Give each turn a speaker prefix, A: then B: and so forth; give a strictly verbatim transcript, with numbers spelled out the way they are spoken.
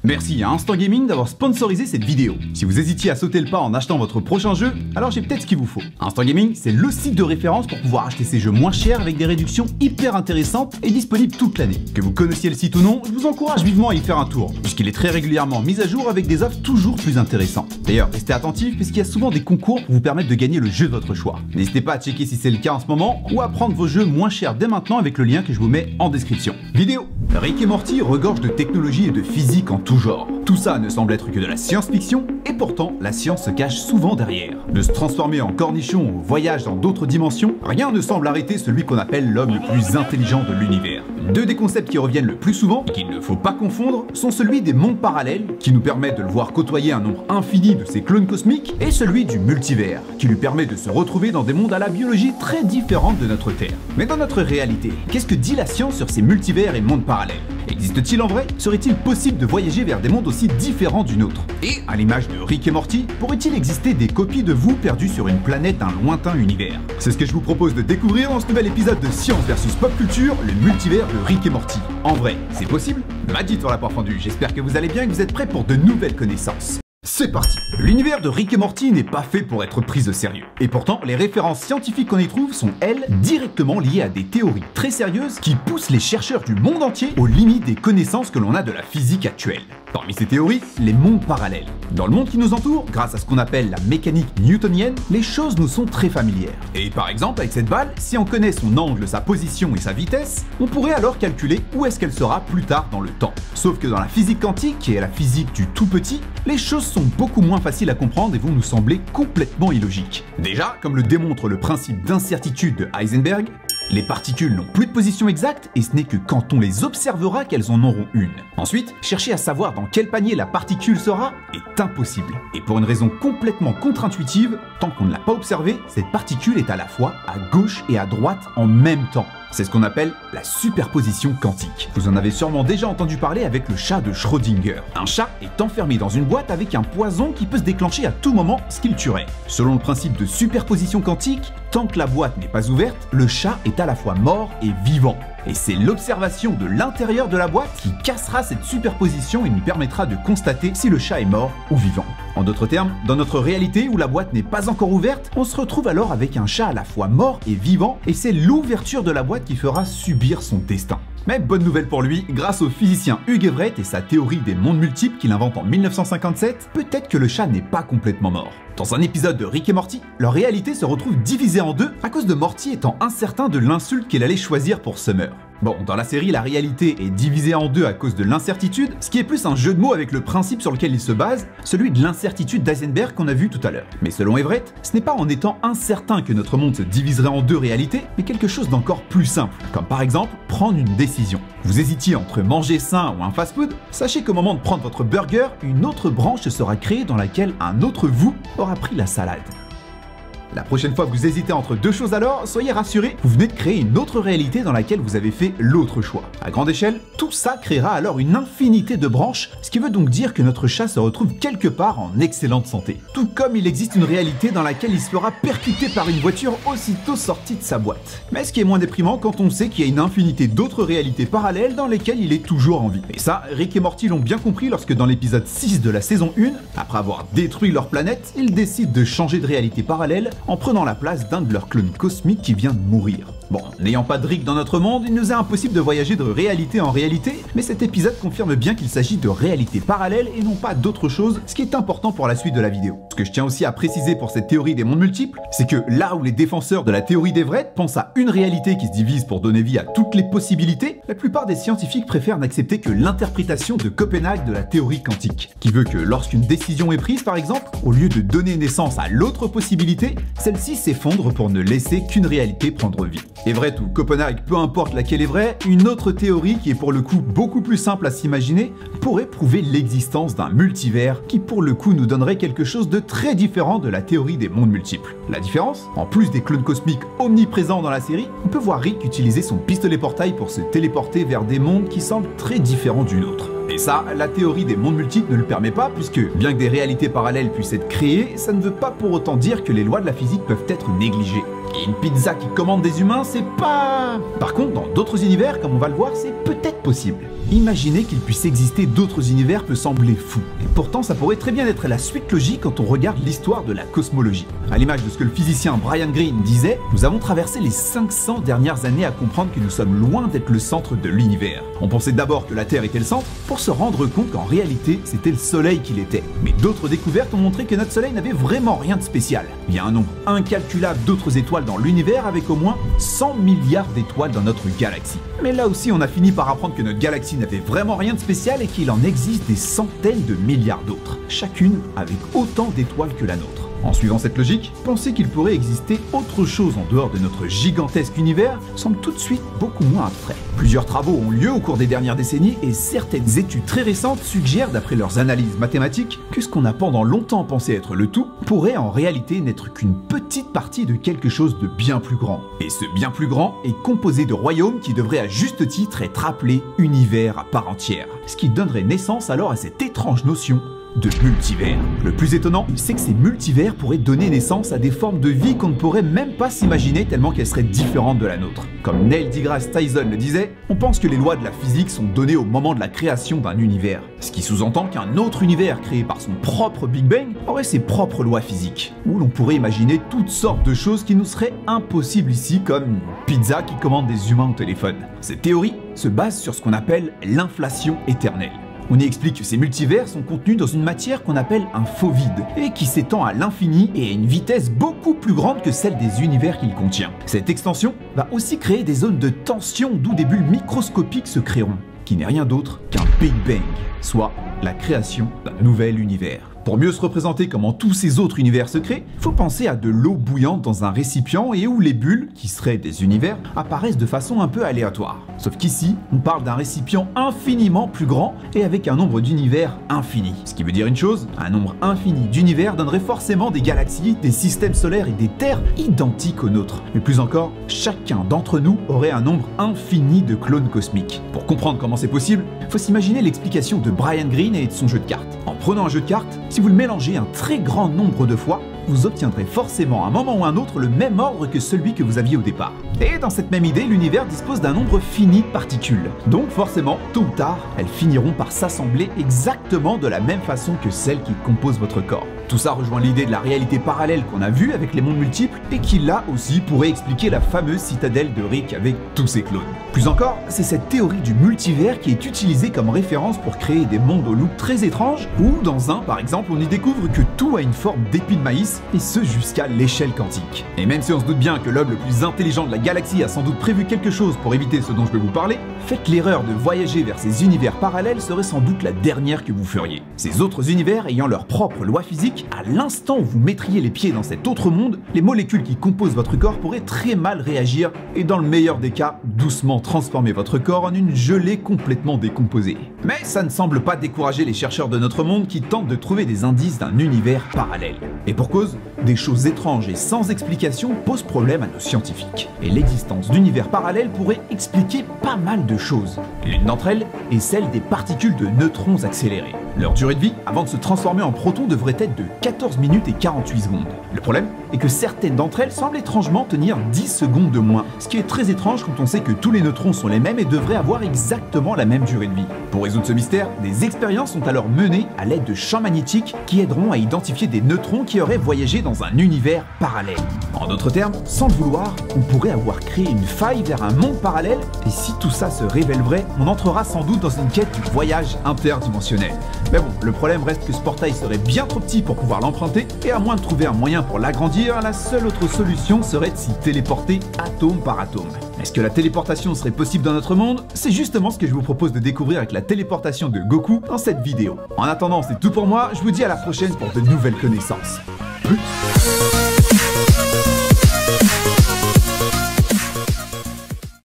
A: Merci à Instant Gaming d'avoir sponsorisé cette vidéo. Si vous hésitiez à sauter le pas en achetant votre prochain jeu, alors j'ai peut-être ce qu'il vous faut. Instant Gaming, c'est le site de référence pour pouvoir acheter ces jeux moins chers avec des réductions hyper intéressantes et disponibles toute l'année. Que vous connaissiez le site ou non, je vous encourage vivement à y faire un tour, puisqu'il est très régulièrement mis à jour avec des offres toujours plus intéressantes. D'ailleurs, restez attentifs puisqu'il y a souvent des concours pour vous permettre de gagner le jeu de votre choix. N'hésitez pas à checker si c'est le cas en ce moment ou à prendre vos jeux moins chers dès maintenant avec le lien que je vous mets en description. Vidéo. Rick et Morty regorge de technologie et de physique en tout genre. Tout ça ne semble être que de la science-fiction, et pourtant, la science se cache souvent derrière. De se transformer en cornichon au voyage dans d'autres dimensions, rien ne semble arrêter celui qu'on appelle l'homme le plus intelligent de l'univers. Deux des concepts qui reviennent le plus souvent, et qu'il ne faut pas confondre, sont celui des mondes parallèles, qui nous permet de le voir côtoyer un nombre infini de ses clones cosmiques, et celui du multivers, qui lui permet de se retrouver dans des mondes à la biologie très différente de notre Terre. Mais dans notre réalité, qu'est-ce que dit la science sur ces multivers et mondes parallèles? Existe-t-il en vrai? Serait-il possible de voyager vers des mondes aussi différents du nôtre? Et, à l'image de Rick et Morty, pourrait-il exister des copies de vous perdues sur une planète d'un lointain univers? C'est ce que je vous propose de découvrir dans ce nouvel épisode de Science versus Pop Culture, le multivers de Rick et Morty. En vrai, c'est possible? M'a dit sur la poire fendue, j'espère que vous allez bien et que vous êtes prêts pour de nouvelles connaissances. C'est parti! L'univers de Rick et Morty n'est pas fait pour être pris au sérieux. Et pourtant, les références scientifiques qu'on y trouve sont, elles, directement liées à des théories très sérieuses qui poussent les chercheurs du monde entier aux limites des connaissances que l'on a de la physique actuelle. Parmi ces théories, les mondes parallèles. Dans le monde qui nous entoure, grâce à ce qu'on appelle la mécanique newtonienne, les choses nous sont très familières. Et par exemple, avec cette balle, si on connaît son angle, sa position et sa vitesse, on pourrait alors calculer où est-ce qu'elle sera plus tard dans le temps. Sauf que dans la physique quantique, qui est la physique du tout petit, les choses sont beaucoup moins faciles à comprendre et vont nous sembler complètement illogiques. Déjà, comme le démontre le principe d'incertitude de Heisenberg, les particules n'ont plus de position exacte et ce n'est que quand on les observera qu'elles en auront une. Ensuite, chercher à savoir dans quel panier la particule sera est impossible. Et pour une raison complètement contre-intuitive, tant qu'on ne l'a pas observée, cette particule est à la fois à gauche et à droite en même temps. C'est ce qu'on appelle la superposition quantique. Vous en avez sûrement déjà entendu parler avec le chat de Schrödinger. Un chat est enfermé dans une boîte avec un poison qui peut se déclencher à tout moment, ce qui le tuerait. Selon le principe de superposition quantique, tant que la boîte n'est pas ouverte, le chat est à la fois mort et vivant. Et c'est l'observation de l'intérieur de la boîte qui cassera cette superposition et nous permettra de constater si le chat est mort ou vivant. En d'autres termes, dans notre réalité où la boîte n'est pas encore ouverte, on se retrouve alors avec un chat à la fois mort et vivant, et c'est l'ouverture de la boîte qui fera subir son destin. Mais bonne nouvelle pour lui, grâce au physicien Hugh Everett et sa théorie des mondes multiples qu'il invente en mille neuf cent cinquante-sept, peut-être que le chat n'est pas complètement mort. Dans un épisode de Rick et Morty, leur réalité se retrouve divisée en deux à cause de Morty étant incertain de l'insulte qu'il allait choisir pour Summer. Bon, dans la série, la réalité est divisée en deux à cause de l'incertitude, ce qui est plus un jeu de mots avec le principe sur lequel il se base, celui de l'incertitude d'Heisenberg qu'on a vu tout à l'heure. Mais selon Everett, ce n'est pas en étant incertain que notre monde se diviserait en deux réalités, mais quelque chose d'encore plus simple, comme par exemple prendre une décision. Vous hésitiez entre manger sain ou un fast-food? Sachez qu'au moment de prendre votre burger, une autre branche se sera créée dans laquelle un autre vous aura pris la salade. La prochaine fois que vous hésitez entre deux choses alors, soyez rassurés, vous venez de créer une autre réalité dans laquelle vous avez fait l'autre choix. À grande échelle, tout ça créera alors une infinité de branches, ce qui veut donc dire que notre chat se retrouve quelque part en excellente santé. Tout comme il existe une réalité dans laquelle il se fera percuter par une voiture aussitôt sortie de sa boîte. Mais ce qui est moins déprimant quand on sait qu'il y a une infinité d'autres réalités parallèles dans lesquelles il est toujours en vie. Et ça, Rick et Morty l'ont bien compris lorsque dans l'épisode six de la saison un, après avoir détruit leur planète, ils décident de changer de réalité parallèle en prenant la place d'un de leurs clones cosmiques qui vient de mourir. Bon, n'ayant pas de Rick dans notre monde, il nous est impossible de voyager de réalité en réalité, mais cet épisode confirme bien qu'il s'agit de réalités parallèles et non pas d'autre chose, ce qui est important pour la suite de la vidéo. Ce que je tiens aussi à préciser pour cette théorie des mondes multiples, c'est que là où les défenseurs de la théorie d'Everett pensent à une réalité qui se divise pour donner vie à toutes les possibilités, la plupart des scientifiques préfèrent n'accepter que l'interprétation de Copenhague de la théorie quantique, qui veut que lorsqu'une décision est prise par exemple, au lieu de donner naissance à l'autre possibilité, celle-ci s'effondre pour ne laisser qu'une réalité prendre vie. Everett ou Copenhague, peu importe laquelle est vraie, une autre théorie qui est pour le coup beaucoup plus simple à s'imaginer pourrait prouver l'existence d'un multivers qui pour le coup nous donnerait quelque chose de très différent de la théorie des mondes multiples. La différence, en plus des clones cosmiques omniprésents dans la série, on peut voir Rick utiliser son pistolet portail pour se téléporter vers des mondes qui semblent très différents du nôtre. Et ça, la théorie des mondes multiples ne le permet pas puisque, bien que des réalités parallèles puissent être créées, ça ne veut pas pour autant dire que les lois de la physique peuvent être négligées. Et une pizza qui commande des humains, c'est pas... Par contre, dans d'autres univers, comme on va le voir, c'est peut-être possible. Imaginer qu'il puisse exister d'autres univers peut sembler fou. Et pourtant, ça pourrait très bien être la suite logique quand on regarde l'histoire de la cosmologie. À l'image de ce que le physicien Brian Greene disait, nous avons traversé les cinq cents dernières années à comprendre que nous sommes loin d'être le centre de l'univers. On pensait d'abord que la Terre était le centre, pour se rendre compte qu'en réalité, c'était le Soleil qui l'était. Mais d'autres découvertes ont montré que notre Soleil n'avait vraiment rien de spécial. Il y a un nombre incalculable d'autres étoiles dans l'univers avec au moins cent milliards d'étoiles dans notre galaxie. Mais là aussi, on a fini par apprendre que notre galaxie n'avait vraiment rien de spécial et qu'il en existe des centaines de milliards d'autres, chacune avec autant d'étoiles que la nôtre. En suivant cette logique, penser qu'il pourrait exister autre chose en dehors de notre gigantesque univers semble tout de suite beaucoup moins abstrait. Plusieurs travaux ont lieu au cours des dernières décennies et certaines études très récentes suggèrent, d'après leurs analyses mathématiques, que ce qu'on a pendant longtemps pensé être le tout pourrait en réalité n'être qu'une petite partie de quelque chose de bien plus grand. Et ce bien plus grand est composé de royaumes qui devraient à juste titre être appelés univers à part entière. Ce qui donnerait naissance alors à cette étrange notion de multivers. Le plus étonnant, c'est que ces multivers pourraient donner naissance à des formes de vie qu'on ne pourrait même pas s'imaginer tellement qu'elles seraient différentes de la nôtre. Comme Neil deGrasse Tyson le disait, on pense que les lois de la physique sont données au moment de la création d'un univers, ce qui sous-entend qu'un autre univers créé par son propre Big Bang aurait ses propres lois physiques, où l'on pourrait imaginer toutes sortes de choses qui nous seraient impossibles ici, comme une pizza qui commande des humains au téléphone. Cette théorie se base sur ce qu'on appelle l'inflation éternelle. On y explique que ces multivers sont contenus dans une matière qu'on appelle un faux vide, et qui s'étend à l'infini et à une vitesse beaucoup plus grande que celle des univers qu'il contient. Cette extension va aussi créer des zones de tension d'où des bulles microscopiques se créeront, qui n'est rien d'autre qu'un Big Bang, soit la création d'un nouvel univers. Pour mieux se représenter comment tous ces autres univers se créent, faut penser à de l'eau bouillante dans un récipient et où les bulles, qui seraient des univers, apparaissent de façon un peu aléatoire. Sauf qu'ici, on parle d'un récipient infiniment plus grand et avec un nombre d'univers infini. Ce qui veut dire une chose, un nombre infini d'univers donnerait forcément des galaxies, des systèmes solaires et des terres identiques aux nôtres. Mais plus encore, chacun d'entre nous aurait un nombre infini de clones cosmiques. Pour comprendre comment c'est possible, faut s'imaginer l'explication de Brian Greene et de son jeu de cartes. En prenant un jeu de cartes, si vous le mélangez un très grand nombre de fois, vous obtiendrez forcément à un moment ou un autre le même ordre que celui que vous aviez au départ. Et dans cette même idée, l'univers dispose d'un nombre fini de particules. Donc forcément, tôt ou tard, elles finiront par s'assembler exactement de la même façon que celles qui composent votre corps. Tout ça rejoint l'idée de la réalité parallèle qu'on a vue avec les mondes multiples et qui là aussi pourrait expliquer la fameuse citadelle de Rick avec tous ses clones. Plus encore, c'est cette théorie du multivers qui est utilisée comme référence pour créer des mondes au look très étrange où dans un par exemple on y découvre que tout a une forme d'épi de maïs et ce jusqu'à l'échelle quantique. Et même si on se doute bien que l'homme le plus intelligent de la galaxie a sans doute prévu quelque chose pour éviter ce dont je vais vous parler, faites l'erreur de voyager vers ces univers parallèles serait sans doute la dernière que vous feriez. Ces autres univers ayant leur propre loi physique, à l'instant où vous mettriez les pieds dans cet autre monde, les molécules qui composent votre corps pourraient très mal réagir et dans le meilleur des cas, doucement transformer votre corps en une gelée complètement décomposée. Mais ça ne semble pas décourager les chercheurs de notre monde qui tentent de trouver des indices d'un univers parallèle. Et pour cause, des choses étranges et sans explication posent problème à nos scientifiques. Et l'existence d'univers parallèles pourrait expliquer pas mal de choses. L'une d'entre elles est celle des particules de neutrons accélérés. Leur durée de vie, avant de se transformer en protons, devrait être de quatorze minutes et quarante-huit secondes. Le problème est que certaines d'entre elles semblent étrangement tenir dix secondes de moins, ce qui est très étrange quand on sait que tous les neutrons sont les mêmes et devraient avoir exactement la même durée de vie. Pour résoudre ce mystère, des expériences sont alors menées à l'aide de champs magnétiques qui aideront à identifier des neutrons qui auraient voyagé dans un univers parallèle. En d'autres termes, sans le vouloir, on pourrait avoir créé une faille vers un monde parallèle et si tout ça se révèle vrai, on entrera sans doute dans une quête du voyage interdimensionnel. Mais bon, le problème reste que ce portail serait bien trop petit pour pouvoir l'emprunter, et à moins de trouver un moyen pour l'agrandir, la seule autre solution serait de s'y téléporter atome par atome. Est-ce que la téléportation serait possible dans notre monde? C'est justement ce que je vous propose de découvrir avec la téléportation de Goku dans cette vidéo. En attendant, c'est tout pour moi, je vous dis à la prochaine pour de nouvelles connaissances. Plus.